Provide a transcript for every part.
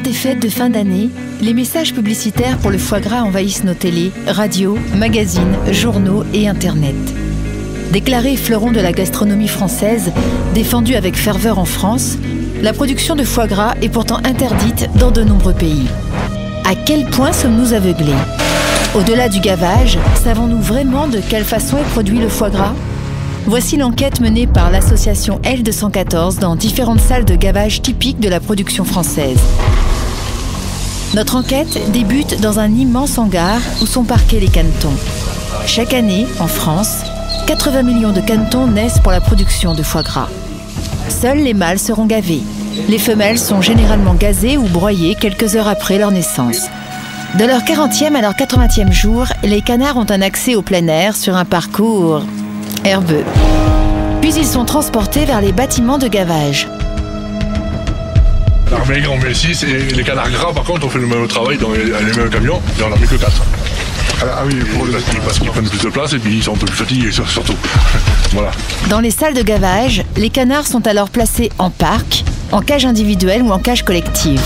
des fêtes de fin d'année, les messages publicitaires pour le foie gras envahissent nos télés, radios, magazines, journaux et Internet. Déclaré fleuron de la gastronomie française, défendu avec ferveur en France, la production de foie gras est pourtant interdite dans de nombreux pays. À quel point sommes-nous aveuglés? Au-delà du gavage, savons-nous vraiment de quelle façon est produit le foie gras? Voici l'enquête menée par l'association L214 dans différentes salles de gavage typiques de la production française. Notre enquête débute dans un immense hangar où sont parqués les canetons. Chaque année, en France, 80 millions de canetons naissent pour la production de foie gras. Seuls les mâles seront gavés. Les femelles sont généralement gazées ou broyées quelques heures après leur naissance. De leur 40e à leur 80e jour, les canards ont un accès au plein air sur un parcours herbeux. Puis ils sont transportés vers les bâtiments de gavage. Canards maigres, on met 6 et les canards gras, par contre, on fait le même travail dans les mêmes camions et on n'en met que 4. Ah oui, parce qu'ils prennent plus de place et puis ils sont un peu plus fatigués surtout. Voilà. Dans les salles de gavage, les canards sont alors placés en parc, en cage individuelle ou en cage collective.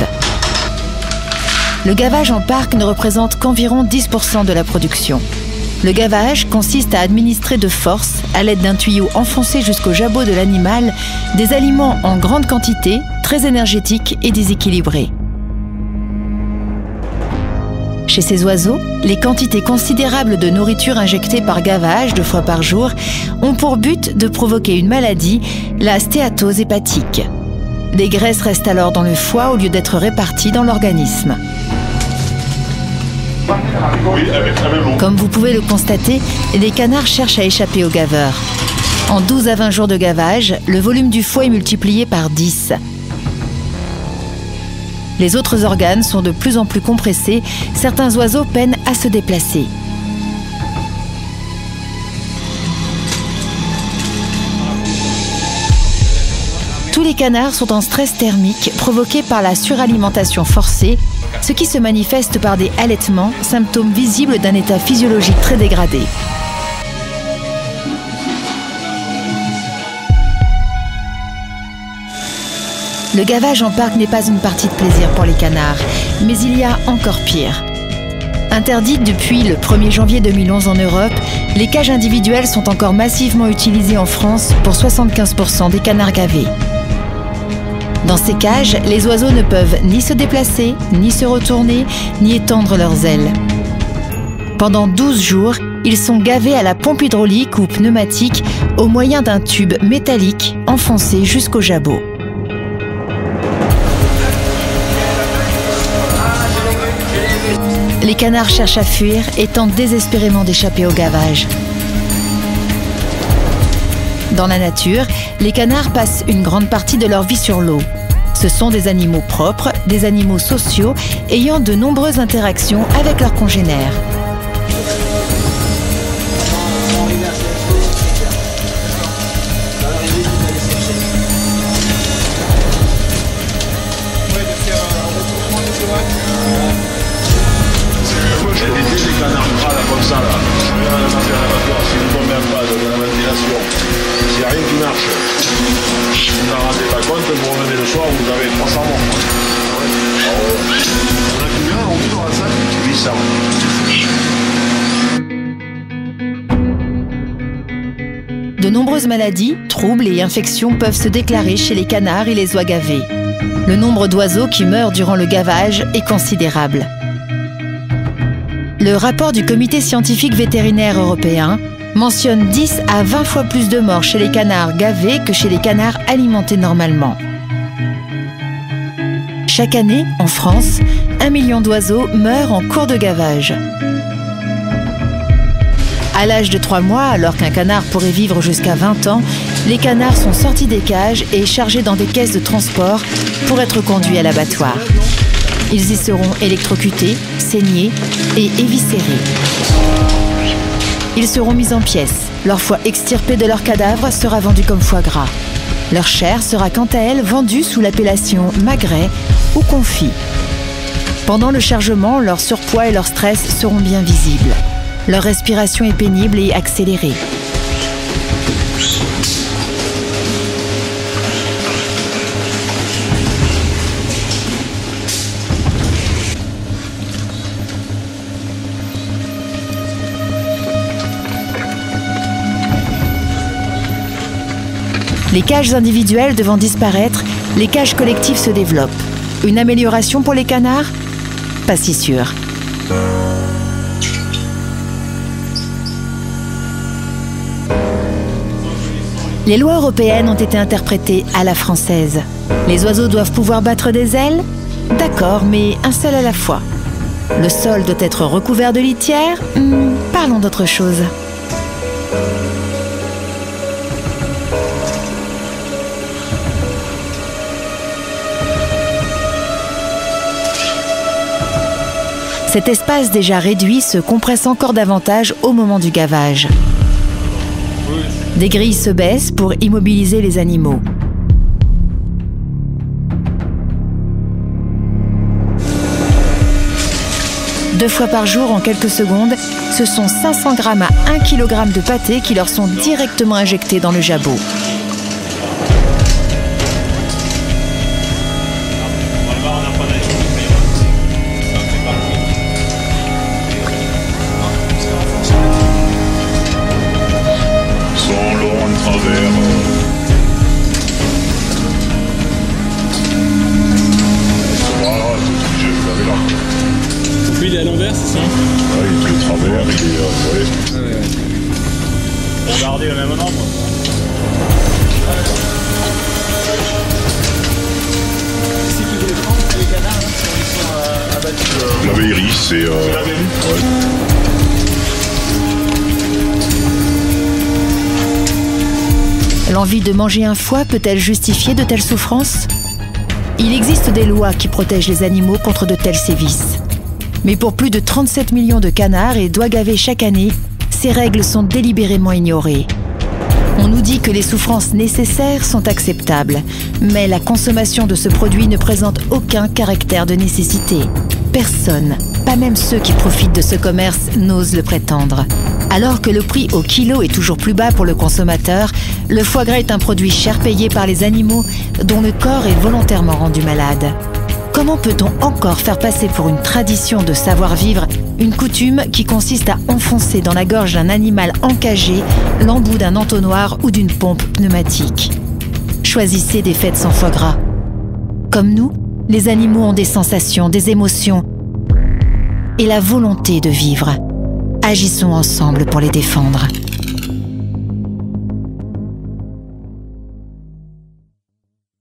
Le gavage en parc ne représente qu'environ 10% de la production. Le gavage consiste à administrer de force, à l'aide d'un tuyau enfoncé jusqu'au jabot de l'animal, des aliments en grande quantité, très énergétiques et déséquilibrés. Chez ces oiseaux, les quantités considérables de nourriture injectées par gavage 2 fois par jour ont pour but de provoquer une maladie, la stéatose hépatique. Des graisses restent alors dans le foie au lieu d'être réparties dans l'organisme. Comme vous pouvez le constater, les canards cherchent à échapper aux gaveurs. En 12 à 20 jours de gavage, le volume du foie est multiplié par 10. Les autres organes sont de plus en plus compressés, certains oiseaux peinent à se déplacer. Tous les canards sont en stress thermique provoqué par la suralimentation forcée, ce qui se manifeste par des halètements, symptômes visibles d'un état physiologique très dégradé. Le gavage en parc n'est pas une partie de plaisir pour les canards, mais il y a encore pire. Interdites depuis le 1er janvier 2011 en Europe, les cages individuelles sont encore massivement utilisées en France pour 75% des canards gavés. Dans ces cages, les oiseaux ne peuvent ni se déplacer, ni se retourner, ni étendre leurs ailes. Pendant 12 jours, ils sont gavés à la pompe hydraulique ou pneumatique au moyen d'un tube métallique enfoncé jusqu'au jabot. Les canards cherchent à fuir et tentent désespérément d'échapper au gavage. Dans la nature, les canards passent une grande partie de leur vie sur l'eau. Ce sont des animaux propres, des animaux sociaux, ayant de nombreuses interactions avec leurs congénères. Les canards gras là comme ça là, si vous tombez en bas de la ventilation, s'il n'y a rien qui marche, vous n'en rendez pas compte, vous revenez le soir, vous avez 300 morts. On a combien en vit dans la salle? 800. De nombreuses maladies, troubles et infections peuvent se déclarer chez les canards et les oies gavés. Le nombre d'oiseaux qui meurent durant le gavage est considérable. Le rapport du Comité scientifique vétérinaire européen mentionne 10 à 20 fois plus de morts chez les canards gavés que chez les canards alimentés normalement. Chaque année, en France, 1 million d'oiseaux meurent en cours de gavage. À l'âge de 3 mois, alors qu'un canard pourrait vivre jusqu'à 20 ans, les canards sont sortis des cages et chargés dans des caisses de transport pour être conduits à l'abattoir. Ils y seront électrocutés, saignés et éviscérés. Ils seront mis en pièces. Leur foie extirpé de leur cadavre sera vendu comme foie gras. Leur chair sera quant à elle vendue sous l'appellation magret ou confit. Pendant le chargement, leur surpoids et leur stress seront bien visibles. Leur respiration est pénible et accélérée. Les cages individuelles devant disparaître, les cages collectives se développent. Une amélioration pour les canards? Pas si sûr. Les lois européennes ont été interprétées à la française. Les oiseaux doivent pouvoir battre des ailes? D'accord, mais un seul à la fois. Le sol doit être recouvert de litière? Parlons d'autre chose. Cet espace déjà réduit se compresse encore davantage au moment du gavage. Des grilles se baissent pour immobiliser les animaux. Deux fois par jour, en quelques secondes, ce sont 500 grammes à 1 kg de pâté qui leur sont directement injectés dans le jabot. Il est à l'envers, c'est ça? Ouais, il est de travers, il est... ouais. Pour garder le même nombre. C'est qui voulait prendre les canards là, si ils sont abattus? La Véry, c'est... la Véry? Ouais. L'envie de manger un foie peut-elle justifier de telles souffrances? Il existe des lois qui protègent les animaux contre de tels sévices. Mais pour plus de 37 millions de canards et d'oies gavés chaque année, ces règles sont délibérément ignorées. On nous dit que les souffrances nécessaires sont acceptables, mais la consommation de ce produit ne présente aucun caractère de nécessité. Personne, pas même ceux qui profitent de ce commerce, n'ose le prétendre. Alors que le prix au kilo est toujours plus bas pour le consommateur, le foie gras est un produit cher payé par les animaux dont le corps est volontairement rendu malade. Comment peut-on encore faire passer pour une tradition de savoir-vivre une coutume qui consiste à enfoncer dans la gorge d'un animal encagé l'embout d'un entonnoir ou d'une pompe pneumatique? Choisissez des fêtes sans foie gras. Comme nous, les animaux ont des sensations, des émotions et la volonté de vivre. Agissons ensemble pour les défendre.